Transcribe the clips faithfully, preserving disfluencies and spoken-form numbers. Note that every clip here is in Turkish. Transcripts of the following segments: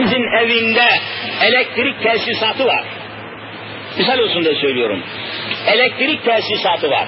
Hepimizin evinde elektrik tesisatı var. Misal olsun diye söylüyorum. Elektrik tesisatı var.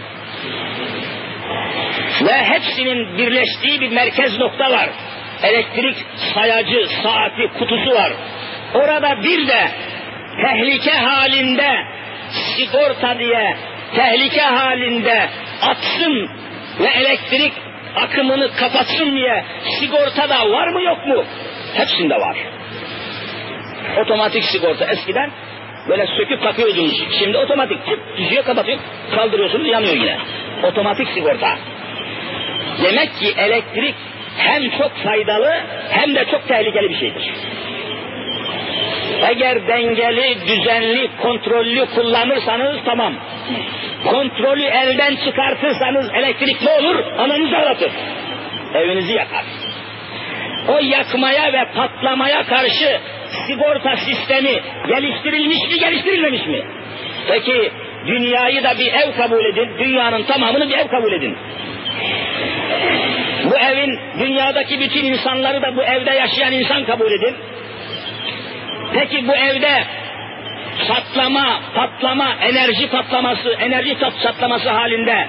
Ve hepsinin birleştiği bir merkez nokta var. Elektrik sayacı, saati, kutusu var. Orada bir de tehlike halinde sigorta diye tehlike halinde atsın ve elektrik akımını kapatsın diye sigorta da var mı yok mu? Hepsinde var. Otomatik sigorta eskiden böyle söküp takıyordunuz. Şimdi otomatik çıt düşüyor, kapatıyor, kaldırıyorsunuz, yanıyor yine. Otomatik sigorta. Demek ki elektrik hem çok faydalı hem de çok tehlikeli bir şeydir. Eğer dengeli, düzenli, kontrollü kullanırsanız tamam. Kontrolü elden çıkartırsanız elektrik ne olur? Ananızı ağlatır. Evinizi yakar. O yakmaya ve patlamaya karşı sigorta sistemi geliştirilmiş mi, geliştirilmemiş mi? Peki dünyayı da bir ev kabul edin, dünyanın tamamını bir ev kabul edin. Bu evin, dünyadaki bütün insanları da bu evde yaşayan insan kabul edin. Peki bu evde çatlama, patlama, enerji patlaması, enerji çatlaması halinde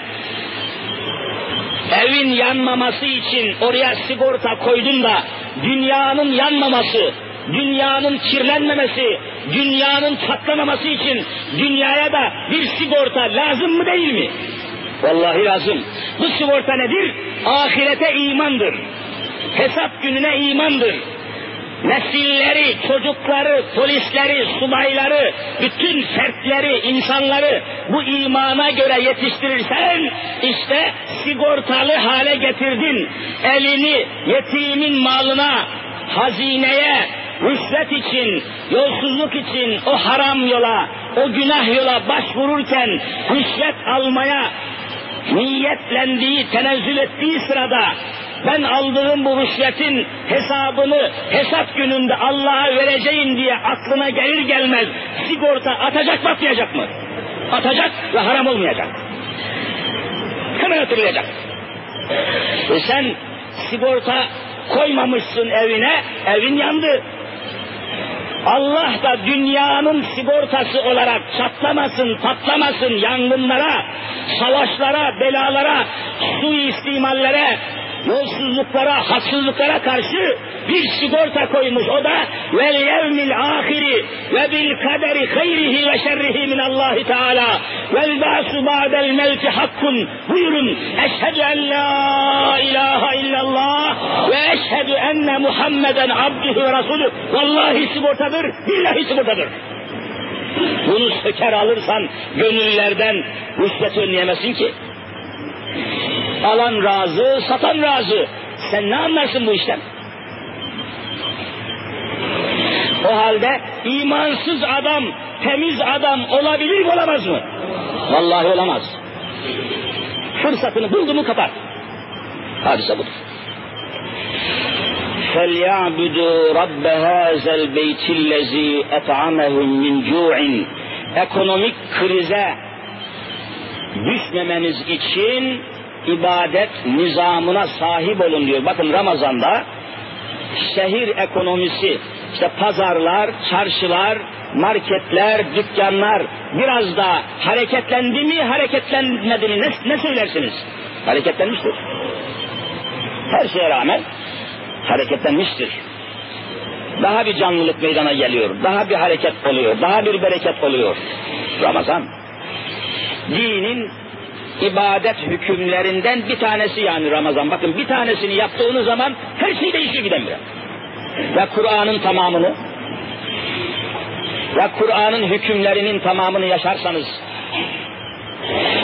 evin yanmaması için oraya sigorta koydun da dünyanın yanmaması, dünyanın kirlenmemesi, dünyanın patlamaması için dünyaya da bir sigorta lazım mı değil mi? Vallahi lazım. Bu sigorta nedir? Ahirete imandır. Hesap gününe imandır. Nesilleri, çocukları, polisleri, subayları, bütün fertleri, insanları bu imana göre yetiştirirsen işte sigortalı hale getirdin. Elini yetimin malına, hazineye, rüşvet için, yolsuzluk için o haram yola, o günah yola başvururken rüşvet almaya niyetlendiği, tenezzül ettiği sırada ben aldığım bu rüşvetin hesabını hesap gününde Allah'a vereceğim diye aklına gelir gelmez sigorta atacak mı atmayacak mı? Atacak ve haram olmayacak. Hemen hatırlayacak. E sen sigorta koymamışsın evine, evin yandı. Allah da dünyanın sigortası olarak çatlamasın, patlamasın, yangınlara, savaşlara, belalara, suistimallere, yolsuzluklara, haksızlıklara karşı bir sigorta koymuş. O da vel yevmil ahiri ve bil kaderi hayrihi ve şerrihi minallahi teala vel ba'su ba'del mevti hakkun. Buyurun. Eşhedü en la ilahe illallah ve eşhedü enne Muhammeden abdühü ve rasulü. Vallahi sigortadır, billahi sigortadır. Bunu söker alırsan gönüllerden rüşvet önleyemezsin ki. Alan razı, satan razı. Sen ne anlarsın bu işten? O halde imansız adam, temiz adam olabilir mi, olamaz mı? Vallahi olamaz. Fırsatını buldu mu kapar. Hadise budur. فَلْيَعْبُدُوا رَبَّ هَذَا الْبَيْتِ الَّذ۪ي اَطْعَمَهُمْ مِنْ جُوعٍ. Ekonomik krize düşmemeniz için ibadet nizamına sahip olun diyor. Bakın Ramazan'da şehir ekonomisi, işte pazarlar, çarşılar, marketler, dükkanlar biraz da hareketlendi mi, hareketlenmedi mi, ne, ne söylersiniz? Hareketlenmiştir. Her şeye rağmen hareketlenmiştir. Daha bir canlılık meydana geliyor, daha bir hareket oluyor, daha bir bereket oluyor. Ramazan, dinin ibadet hükümlerinden bir tanesi yani Ramazan. Bakın bir tanesini yaptığınız zaman her şey değişiyor birdenbire. Ve Kur'an'ın tamamını ve Kur'an'ın hükümlerinin tamamını yaşarsanız